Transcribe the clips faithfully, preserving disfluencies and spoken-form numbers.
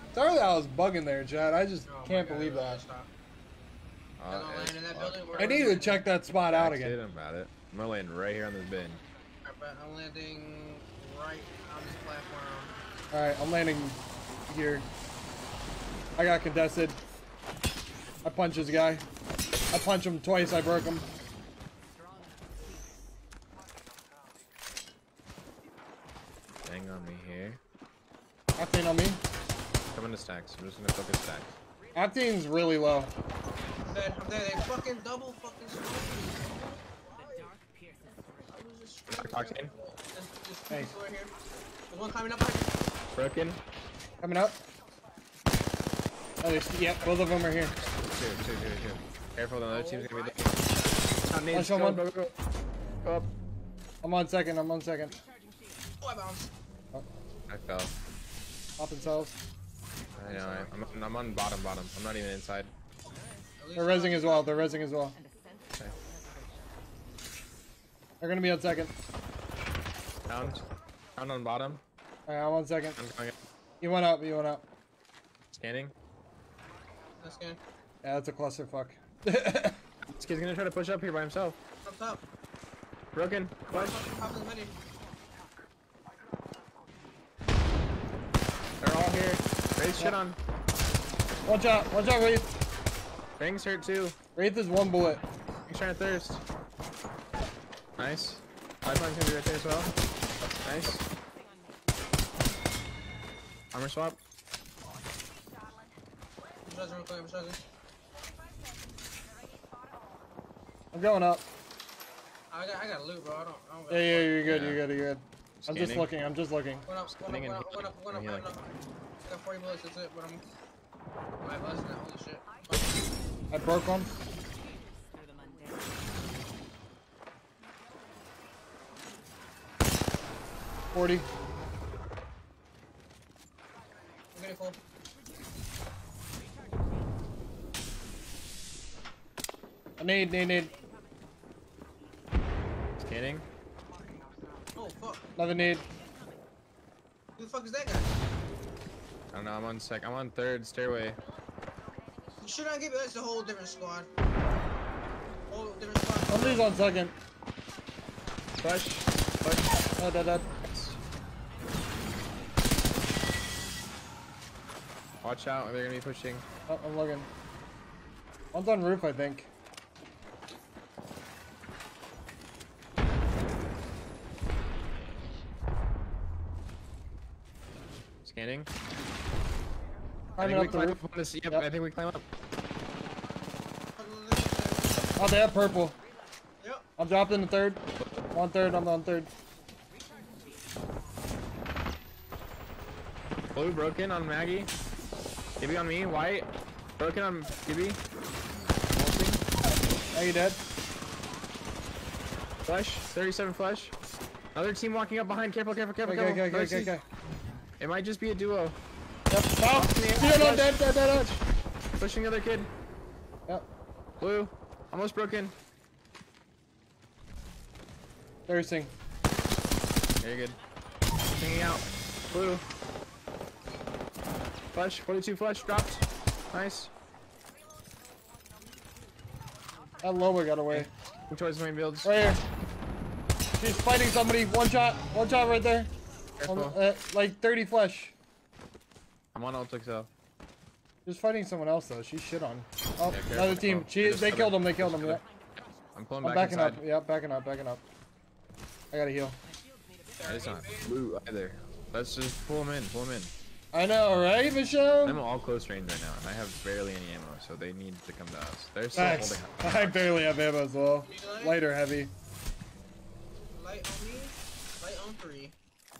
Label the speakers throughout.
Speaker 1: Sorry that I was bugging there, Chad. I just
Speaker 2: Oh
Speaker 1: can't
Speaker 2: God,
Speaker 1: believe that.
Speaker 3: Uh,
Speaker 2: Gonna land in that building.
Speaker 1: I need to check that spot out again.
Speaker 3: about it. I'm gonna land right here on this bin.
Speaker 2: Alright, I'm landing right on this platform.
Speaker 1: Alright, I'm landing here. I got contested. I punched this guy. I punched him twice, I broke him.
Speaker 3: Hang on me here.
Speaker 1: Octane on me.
Speaker 3: Coming to stacks. I'm just gonna focus stacks.
Speaker 1: Octane's really low.
Speaker 2: I'm dead. I'm dead. They fucking double fucking
Speaker 3: Octane.
Speaker 1: Hey.
Speaker 2: There's one climbing up behind you.
Speaker 3: Broken.
Speaker 1: Coming up. Oh, there's, yep, both of them are here.
Speaker 3: Two, two, two, two. Careful, the other team's gonna be there.
Speaker 1: Watch someone.
Speaker 3: Go, go, go. Go up.
Speaker 1: I'm on second, I'm on second.
Speaker 2: Oh, I bounced.
Speaker 1: Oh,
Speaker 3: I fell.
Speaker 1: popping cells.
Speaker 3: I know. I, I'm, I'm on bottom, bottom. I'm not even inside.
Speaker 1: They're rezzing as well, they're rezzing as well.
Speaker 3: Okay.
Speaker 1: They're gonna be on second.
Speaker 3: Down. Down on bottom.
Speaker 1: Alright, I'm on second.
Speaker 3: I'm going up.
Speaker 1: You went up, you went up.
Speaker 3: Scanning.
Speaker 2: That's good.
Speaker 1: Yeah, that's a clusterfuck.
Speaker 3: This kid's gonna try to push up here by himself.
Speaker 2: Up top.
Speaker 3: Broken. Push.
Speaker 2: Pop in the midi.
Speaker 3: They're all here. Wraith shit on.
Speaker 1: Watch out, watch out, Wraith.
Speaker 3: Rings hurt too.
Speaker 1: Wraith is one bullet.
Speaker 3: He's trying to thirst. Nice. Pipeline's gonna be right there as well. Nice. Armor swap.
Speaker 2: I'm struggling real quick. I'm struggling.
Speaker 1: I'm going up.
Speaker 2: I got, I got loot, bro. I don't, I don't got
Speaker 1: Yeah, yeah, you're good,
Speaker 3: Yeah.
Speaker 1: you're good, you're good. I'm just
Speaker 3: Scanning.
Speaker 1: looking, I'm just looking.
Speaker 2: One up, one up,
Speaker 3: Scanning
Speaker 2: one
Speaker 3: and
Speaker 2: up, one up, one up,
Speaker 3: healing.
Speaker 2: one up. I got forty bullets, that's it, but I'm... My busting that, holy shit.
Speaker 1: I broke one. forty.
Speaker 2: I'm getting full.
Speaker 1: I need, need, need.
Speaker 3: Scanning.
Speaker 2: Oh, fuck.
Speaker 1: Another need.
Speaker 2: Who the fuck is that guy?
Speaker 3: I don't know. I'm on sec. I'm on third stairway.
Speaker 2: You should not give me... That's a whole different squad. Whole different squad.
Speaker 1: Somebody's on second.
Speaker 3: Push. Push.
Speaker 1: Oh, dead, dead.
Speaker 3: Watch out. They're gonna be pushing.
Speaker 1: Oh, I'm looking. One's on roof, I think.
Speaker 3: Scanning.
Speaker 1: Climbing
Speaker 3: I think we
Speaker 1: up the
Speaker 3: climb
Speaker 1: roof.
Speaker 3: up on this. Yep,
Speaker 1: Yep.
Speaker 3: I think we climb up.
Speaker 1: Oh, they have purple.
Speaker 2: Yep.
Speaker 1: I'm dropping the third. I'm on third, I'm on third.
Speaker 3: Blue broken on Maggie. Gibby on me. White. Broken on Gibby. Molting.
Speaker 1: Are you dead?
Speaker 3: Flush. thirty-seven flush. Another team walking up behind. Careful, careful, careful,
Speaker 1: Okay, okay,
Speaker 3: careful.
Speaker 1: okay, okay,
Speaker 3: Mercy.
Speaker 1: okay.
Speaker 3: It might just be a duo.
Speaker 1: Yep, stop! Yeah, no, dead, dead, dead, dead.
Speaker 3: Pushing the other kid.
Speaker 1: Yep,
Speaker 3: Blue. Almost broken.
Speaker 1: thirsting.
Speaker 3: Very good. Hanging out. Blue. Flush. forty-two flush. Dropped. Nice.
Speaker 1: That lower got away.
Speaker 3: Looking towards main builds.
Speaker 1: Right here. She's fighting somebody. One shot. One shot right there. On the-
Speaker 3: Careful.
Speaker 1: uh, like thirty flesh.
Speaker 3: I'm on ult Excel.
Speaker 1: She's fighting someone else though. She's shit on. Oh,
Speaker 3: Yeah, careful,
Speaker 1: another team.
Speaker 3: careful.
Speaker 1: She,
Speaker 3: Just
Speaker 1: they
Speaker 3: cover.
Speaker 1: killed him. They killed
Speaker 3: Just
Speaker 1: him. Yeah.
Speaker 3: cover. I'm pulling
Speaker 1: I'm
Speaker 3: back
Speaker 1: backing
Speaker 3: inside.
Speaker 1: up. Yeah, backing up. Backing up. I gotta heal.
Speaker 3: It's not blue either. Let's just pull him in. Pull him in.
Speaker 1: I know, right, Michelle?
Speaker 3: I'm all close range right now, and I have barely any ammo, so they need to come to us. They're still
Speaker 1: Thanks.
Speaker 3: holding.
Speaker 1: I barely have ammo as well. Light or heavy?
Speaker 2: Light on me. Light on three.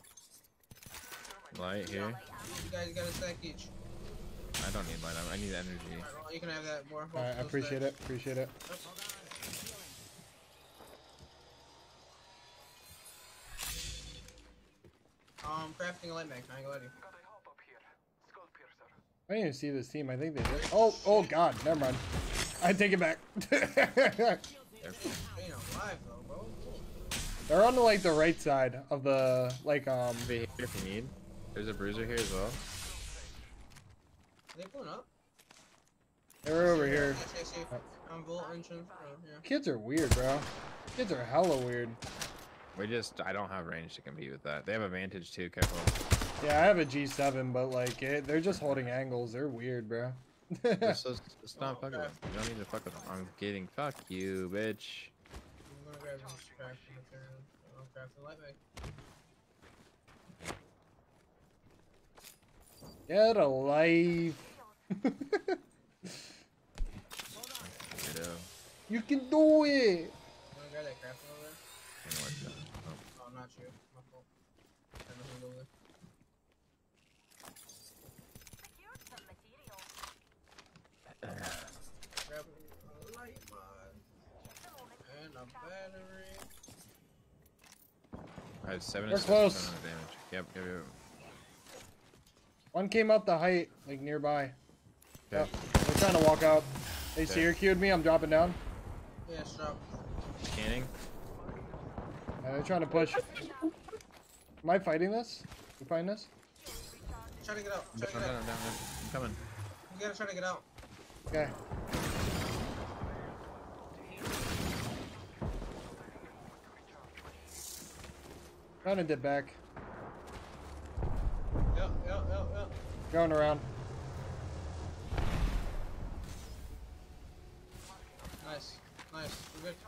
Speaker 3: Light here.
Speaker 2: You guys got a stack each.
Speaker 3: I don't need light. I need energy.
Speaker 2: Alright, well, you can have that more.
Speaker 1: Alright, I appreciate it. Appreciate it.
Speaker 2: Um, crafting a light mag. I ain't gonna lie to you.
Speaker 1: I didn't even see this team. I think they did. Oh, oh God. Never mind. I take it back.
Speaker 2: They ain't alive though, bro.
Speaker 1: They're on the, like the right side of the like um.
Speaker 3: Be here if you need. There's a bruiser here as well.
Speaker 2: pulling up.
Speaker 1: They're over here.
Speaker 2: Yes, yes, yes. I'm Volt entrance. Oh, yeah.
Speaker 1: Kids are weird, bro. Kids are hella weird.
Speaker 3: We just, I don't have range to compete with that. They have advantage too, careful.
Speaker 1: Yeah, I have a G seven, but like, it, they're just holding angles. They're weird, bro.
Speaker 3: Just, just, just not fuck with them. You don't need to fuck with them. I'm kidding. Fuck you, bitch.
Speaker 2: I'm gonna grab this craft material. I'll craft the light bag.
Speaker 1: Get a life.
Speaker 3: Weirdo.
Speaker 1: You can do it.
Speaker 2: You wanna grab that craft over there?
Speaker 3: And what the- oh.
Speaker 2: Oh, not you. My fault. I know who's over there. Grab a light mod. And a battery.
Speaker 3: I have seven
Speaker 1: We're
Speaker 3: and
Speaker 1: close.
Speaker 3: seven damage. Yep, yep, yep.
Speaker 1: One came up the height, like nearby.
Speaker 3: Okay.
Speaker 1: Yep. They're trying to walk out. They
Speaker 3: Okay.
Speaker 1: seer queued me. I'm dropping down.
Speaker 2: Yeah, strap.
Speaker 3: Scanning.
Speaker 1: And they're trying to push. Am I fighting this? You fighting this?
Speaker 2: Try to get out.
Speaker 3: Down,
Speaker 2: Try to
Speaker 3: down,
Speaker 2: get
Speaker 3: down,
Speaker 2: out.
Speaker 3: down. I'm coming.
Speaker 2: You gotta try to get out.
Speaker 1: Okay. Trying to dip back.
Speaker 2: Yep, yep, yep, yep.
Speaker 1: Going around.
Speaker 2: Nice. Nice. We're good.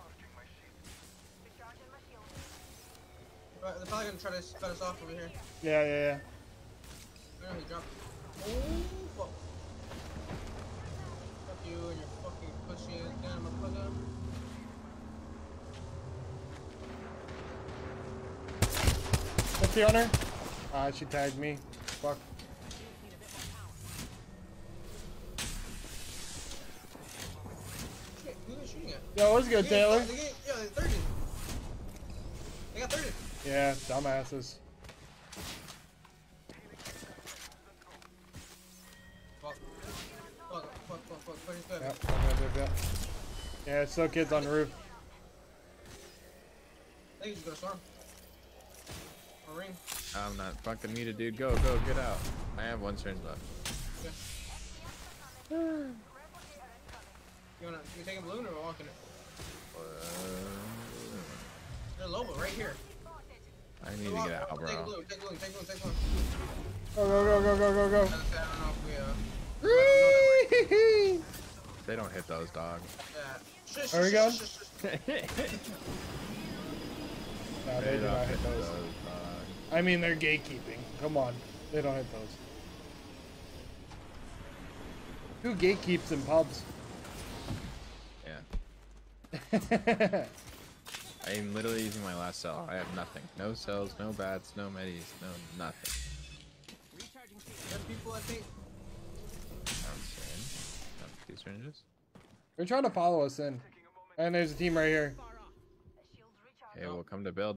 Speaker 2: Right, they're probably gonna try to cut us off over here.
Speaker 1: Yeah, yeah, yeah.
Speaker 2: I know he dropped. Oh, fuck. Fuck you and your fucking pussy ass down, motherfucker.
Speaker 1: What's the honor? Ah, she tagged me. Fuck.
Speaker 2: Shit, who are they shooting at?
Speaker 1: Yo, what's good,
Speaker 2: They
Speaker 1: Taylor?
Speaker 2: got- They got, yeah, they're thirty. They got thirty.
Speaker 1: Yeah, dumbasses.
Speaker 2: Fuck. Fuck, fuck, fuck, fuck, fuck, fuck.
Speaker 1: Yep, yep, yep, yep. Yeah, it's still kids on the roof.
Speaker 2: I think you just go to storm. Or ring.
Speaker 3: I'm not fucking muted, dude. Go, go, get out. I have one syringe left.
Speaker 2: You wanna, you taking balloon or walking it?
Speaker 3: Uh,
Speaker 2: They're Lobo right here.
Speaker 3: I need to
Speaker 2: Walk-
Speaker 3: get out,
Speaker 2: Take
Speaker 3: bro.
Speaker 2: balloon, take balloon, take balloon, take balloon.
Speaker 1: Go, go, go, go, go, go, go.
Speaker 2: I don't know if we, uh...
Speaker 3: They don't hit those, dog.
Speaker 2: Yeah. Shush,
Speaker 1: Are we
Speaker 2: shush,
Speaker 1: going?
Speaker 2: shush, shush, shush.
Speaker 1: No, they
Speaker 3: They
Speaker 1: do
Speaker 3: don't
Speaker 1: not hit
Speaker 3: hit
Speaker 1: those.
Speaker 3: those, dog.
Speaker 1: I mean, they're gatekeeping. Come on. They don't hit those. Who gatekeeps in pubs?
Speaker 3: Yeah. I am literally using my last cell. I have nothing. No cells, no bats, no medis, no nothing.
Speaker 2: There's people, I think.
Speaker 3: I'm saying. Two syringes.
Speaker 1: They're trying to follow us in. And there's a team right here.
Speaker 3: Okay, we'll come to build.